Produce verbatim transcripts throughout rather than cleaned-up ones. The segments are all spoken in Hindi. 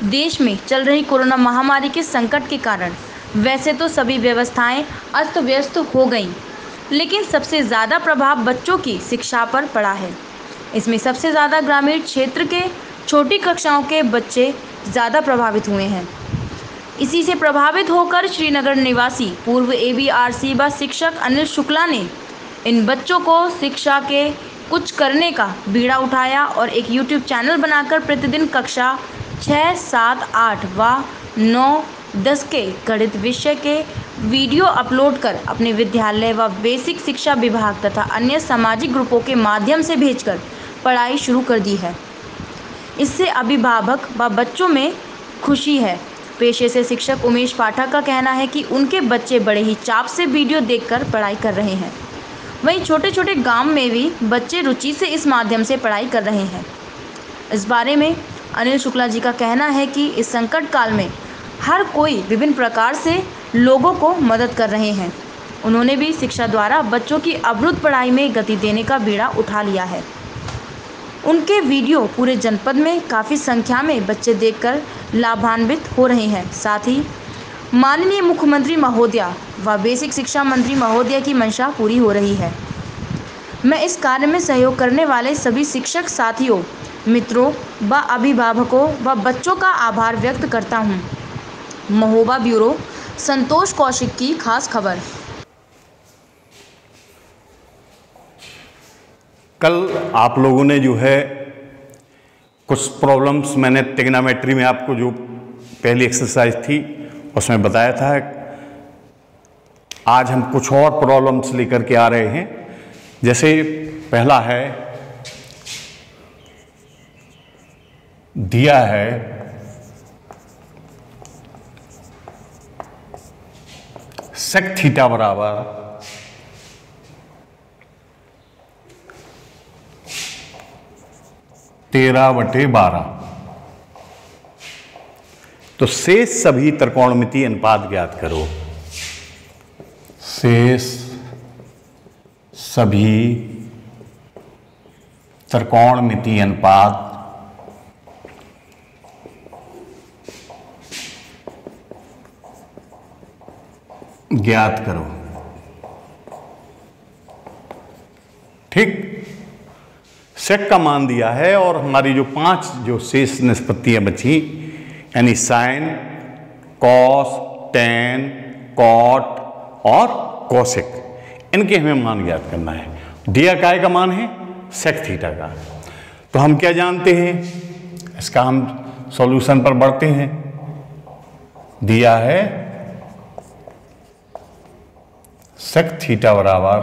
देश में चल रही कोरोना महामारी के संकट के कारण वैसे तो सभी व्यवस्थाएं अस्त व्यस्त हो गईं, लेकिन सबसे ज़्यादा प्रभाव बच्चों की शिक्षा पर पड़ा है। इसमें सबसे ज़्यादा ग्रामीण क्षेत्र के छोटी कक्षाओं के बच्चे ज़्यादा प्रभावित हुए हैं। इसी से प्रभावित होकर श्रीनगर निवासी पूर्व ए बी आर सी व शिक्षक अनिल शुक्ला ने इन बच्चों को शिक्षा के कुछ करने का बीड़ा उठाया और एक यूट्यूब चैनल बनाकर प्रतिदिन कक्षा छः, सात, आठ व नौ, दस के गणित विषय के वीडियो अपलोड कर अपने विद्यालय व बेसिक शिक्षा विभाग तथा अन्य सामाजिक ग्रुपों के माध्यम से भेजकर पढ़ाई शुरू कर दी है। इससे अभिभावक व बच्चों में खुशी है। पेशे से शिक्षक उमेश पाठक का कहना है कि उनके बच्चे बड़े ही चाप से वीडियो देखकर पढ़ाई कर रहे हैं। वहीं छोटे छोटे गांव में भी बच्चे रुचि से इस माध्यम से पढ़ाई कर रहे हैं। इस बारे में अनिल शुक्ला जी का कहना है कि इस संकट काल में हर कोई विभिन्न प्रकार से लोगों को मदद कर रहे हैं। उन्होंने भी शिक्षा द्वारा बच्चों की अवरुद्ध पढ़ाई में गति देने का बीड़ा उठा लिया है। उनके वीडियो पूरे जनपद में काफ़ी संख्या में बच्चे देखकर लाभान्वित हो रहे हैं। साथ ही माननीय मुख्यमंत्री महोदया व बेसिक शिक्षा मंत्री महोदया की मंशा पूरी हो रही है। मैं इस कार्य में सहयोग करने वाले सभी शिक्षक साथियों, मित्रों व अभिभावकों व बच्चों का आभार व्यक्त करता हूँ। महोबा ब्यूरो, संतोष कौशिक की खास खबर। कल आप लोगों ने जो है कुछ प्रॉब्लम्स, मैंने ट्रिग्नोमेट्री में आपको जो पहली एक्सरसाइज थी उसमें बताया था। आज हम कुछ और प्रॉब्लम्स लेकर के आ रहे हैं। जैसे पहला है, दिया है सेक थीटा बराबर तेरह बटे बारह। तो शेष सभी त्रिकोणमितीय अनुपात ज्ञात करो। शेष सभी त्रिकोणमितीय अनुपात ज्ञात करो। ठीक, सेक का मान दिया है और हमारी जो पांच जो शेष निष्पत्तियां बची, यानी साइन, कॉस, टेन, कॉट और कोसेक, इनके हमें मान ज्ञात करना है। दिया काय का मान है? सेक थीटा का। तो हम क्या जानते हैं, इसका हम सॉल्यूशन पर बढ़ते हैं। दिया है सेक थीटा बराबर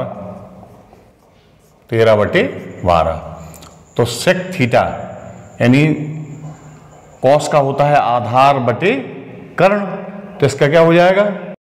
तेरह बटे बारह। तो सेक थीटा यानी कॉस का होता है आधार बटे कर्ण, तो इसका क्या हो जाएगा